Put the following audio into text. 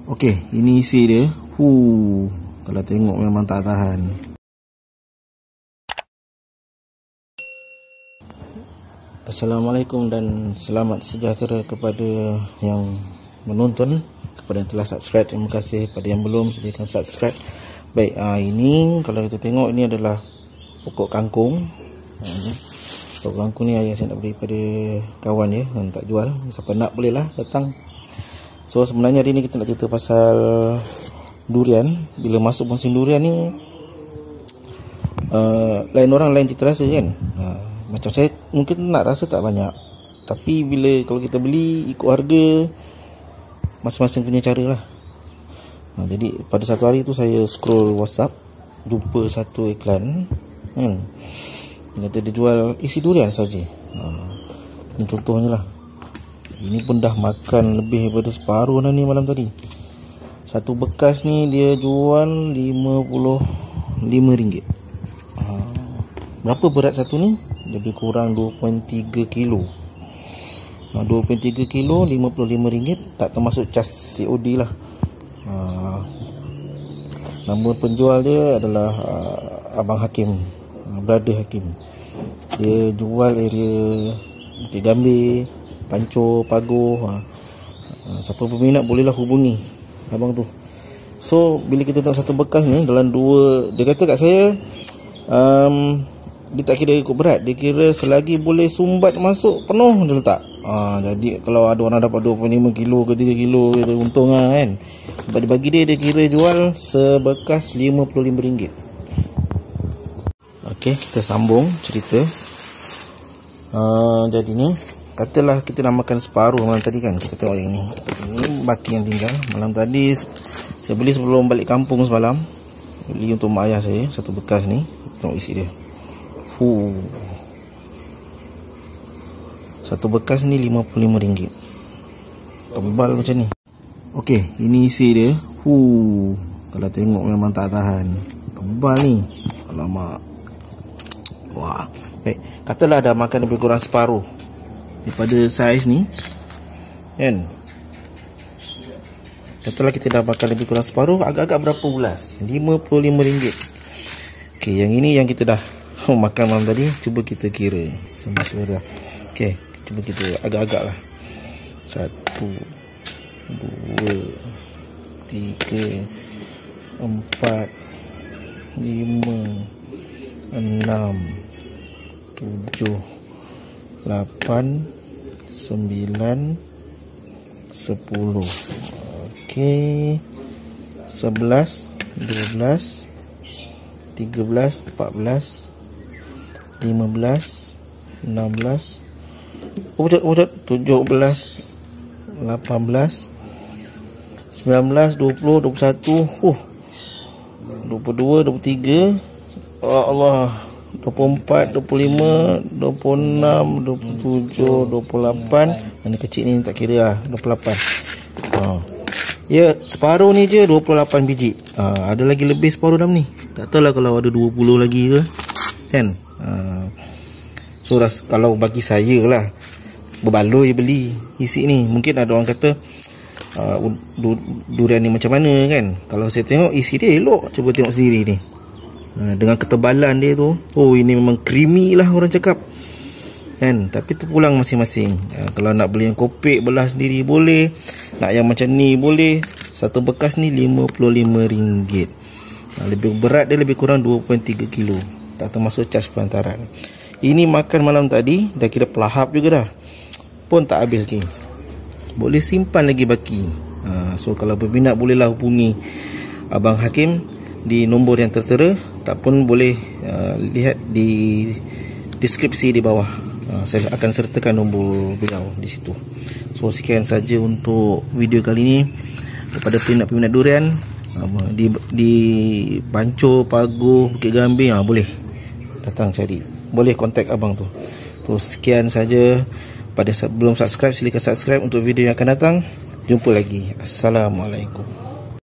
Okey, ini isi dia. Kalau tengok memang tak tahan. Assalamualaikum dan selamat sejahtera kepada yang menonton, kepada yang telah subscribe. Terima kasih kepada yang belum, silakan subscribe. Baik, ini kalau kita tengok, ini adalah pokok kangkung. Pokok kangkung ni ayah saya nak beri pada kawan ya, yang tak jual. Siapa nak boleh lah datang. So sebenarnya hari ni kita nak cerita pasal durian. Bila masuk musim durian ni, lain orang lain cita rasa kan. Macam saya mungkin nak rasa tak banyak, tapi bila kalau kita beli ikut harga, masing-masing punya cara lah. Jadi pada satu hari tu saya scroll WhatsApp, jumpa satu iklan kan, dia kata dia jual isi durian saja. Ini contohnya lah. Ini pun dah makan lebih daripada separuh dah ni malam tadi. Satu bekas ni dia jual RM55. Berapa berat satu ni? Lebih kurang 2.3 kilo. 2.3 kilo RM55, tak termasuk cas COD lah. Nama penjual dia adalah Abang Hakim, Brother Hakim. Dia jual area Bukit Gambir, Pancur, Pagoh. Siapa berminat bolehlah hubungi abang tu. So bila kita tengok satu bekas ni dalam dua, dia kata kat saya, dia tak kira ikut berat, dia kira selagi boleh sumbat masuk penuh dia letak. Jadi kalau ada orang dapat 2.5 kilo ke 3 kilo, dia untung lah kan. Sebab dia bagi dia kira jual sebekas RM55. Okey, kita sambung cerita. Jadi ni, katalah kita dah makan separuh malam tadi kan. Kita tengok yang ni. Ini baki yang tinggal. Malam tadi saya beli sebelum balik kampung semalam. Beli untuk mak ayah saya, satu bekas ni. Tengok isi dia. Satu bekas ni RM55. Tebal macam ni. Okey, ini isi dia. Kalau tengok memang tak tahan. Tebal ni. Alamak. Wah. Baik, katalah dah makan lebih kurang separuh daripada saiz ni kan. Katalah kita dah makan lebih kurang separuh, agak-agak berapa bulas? RM55. Okey, yang ini yang kita dah makan malam tadi. Cuba kita kira sama saudara. Okey, cuba kita agak-agak lah. 1, 2, 3, 4, 5, 6, 7, 8, 9, 10. Okey, 11, 12, 13, 14, 15, 16, 17, 18, 19, 20, 21, 22, 23, Allah, 24, 25, 26, 27, 28. Mana kecil ni tak kira lah, 28. Ya, separuh ni je 28 biji. Ada lagi lebih separuh dalam ni. Tak tahulah kalau ada 20 lagi ke kan. So kalau bagi saya lah, berbaloi beli isi ni. Mungkin ada orang kata durian ni macam mana kan. Kalau saya tengok isi dia elok. Cuba tengok sendiri ni, dengan ketebalan dia tu. Ini memang creamy lah orang cakap kan. Tapi terpulang masing-masing. Kalau nak beli yang kopek belah sendiri boleh, nak yang macam ni boleh. Satu bekas ni RM55. Lebih berat dia lebih kurang 2.3 kilo, tak termasuk cas perantaran. Ini makan malam tadi dah kira pelahap juga dah, pun tak habis lagi. Boleh simpan lagi baki. So kalau berminat bolehlah hubungi Abang Hakim di nombor yang tertera, tak pun boleh lihat di deskripsi di bawah. Saya akan sertakan nombor beliau di situ. So sekian saja untuk video kali ini. Kepada peminat-peminat durian di Pancur, Pagoh, Bukit Gambir, boleh datang cari, boleh kontak abang tu. So sekian saja. Pada belum subscribe, silakan subscribe untuk video yang akan datang. Jumpa lagi. Assalamualaikum.